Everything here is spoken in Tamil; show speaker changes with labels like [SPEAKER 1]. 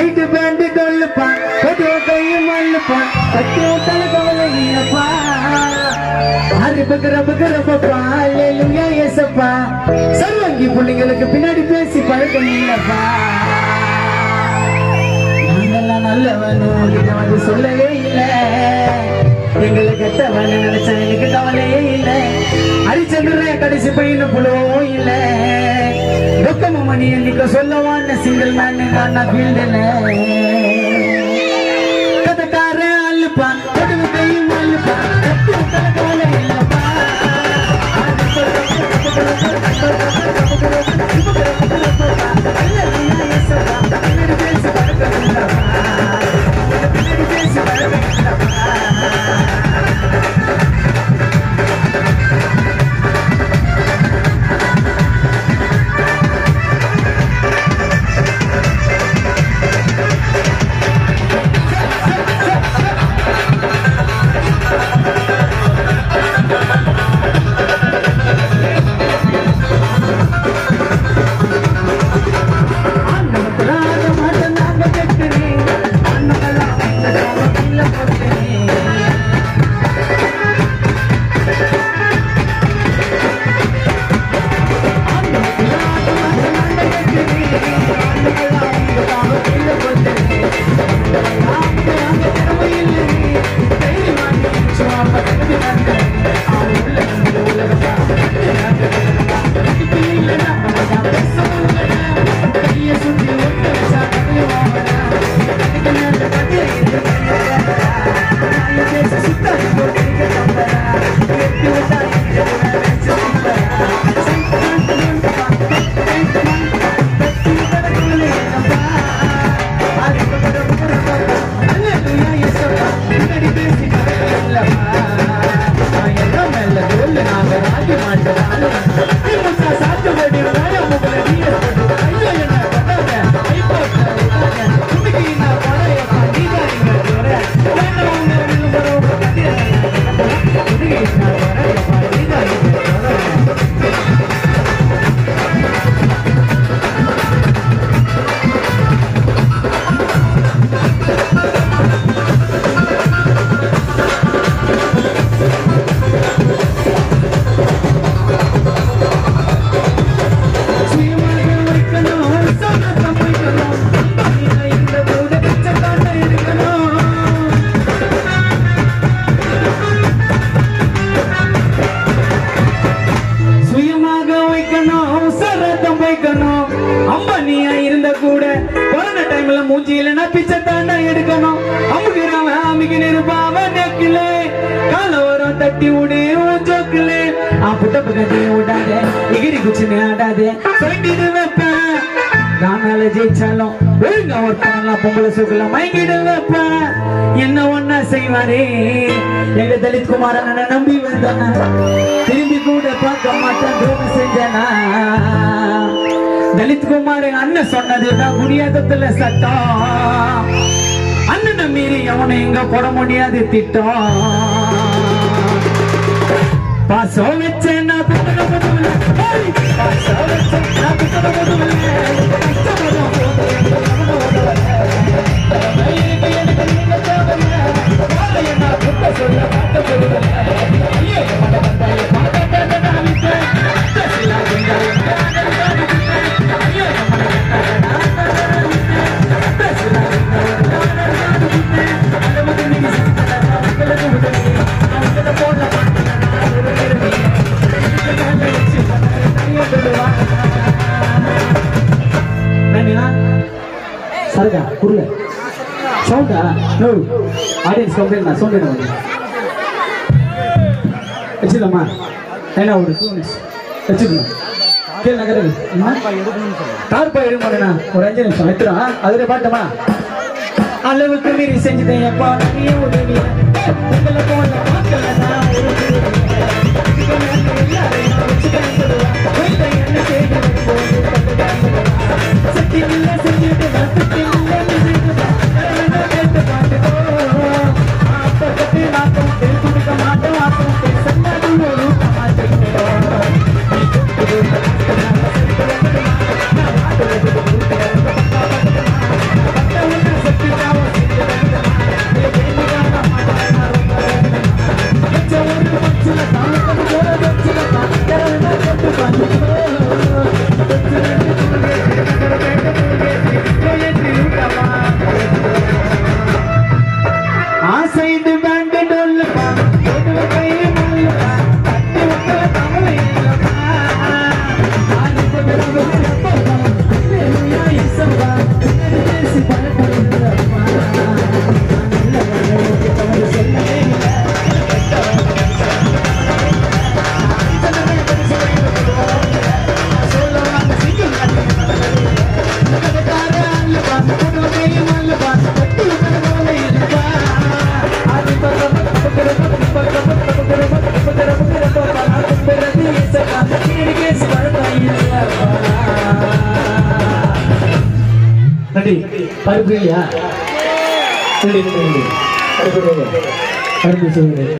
[SPEAKER 1] டைட்டு பேண்ட் கொள்ளுப்பான் கொடு கையும் மல்லுப்பான் கட்டிய தலை கவலை இல்லப்பா ரப்பா அல்லேலூயா இயேசப்பா சர்வங்கி புள்ளிங்களுக்கு பின்னாடி பேசி பழக்கம் இல்லப்பா நாங்கெல்லாம் நல்லவனும் இதை வந்து சொல்லவே இல்லை எங்களை கெட்டவன் நினைச்சா எனக்கு கவலையே இல்லை அரிச்சந்திர கடைசி பையனு புலவும் இல்லை துக்கம மணி என்னைக்கு சொல்லவான்னு சிங்கிள் மேன் நான் ஃபீல்டுல கதைக்கார அல்லப்பா கொடுவு கையும் அல்லப்பா கவலை இல்லப்பா என்ன ஒன்னா செய்வாரே எங்க தலித் குமாரன் நம்பி வந்தானா திரும்பி கூட பார்க்க மாட்டேன் தூரம் செஞ்சனா தலித் குமாரன் அண்ணன் சொன்னதுதான் புரியாதத்துல சட்டம் அண்ணனை மீறி அவனை எங்க போட முடியாது திட்டம் பாசம் வச்சேன்னா Sarga, kurla. Sounda, no. Audience complain na, sound na. Achila ma. Ena oru, 2 minutes. Achila. Kela nagare. Tar pa edum madana. Oru 5 nimisham etra. Adure paatama. Alavukku meeri senjidhe appa nee udaviya. Ungala pona makkala na oru பருப்பு இல்லையா? பருப்பு செய்யுங்க.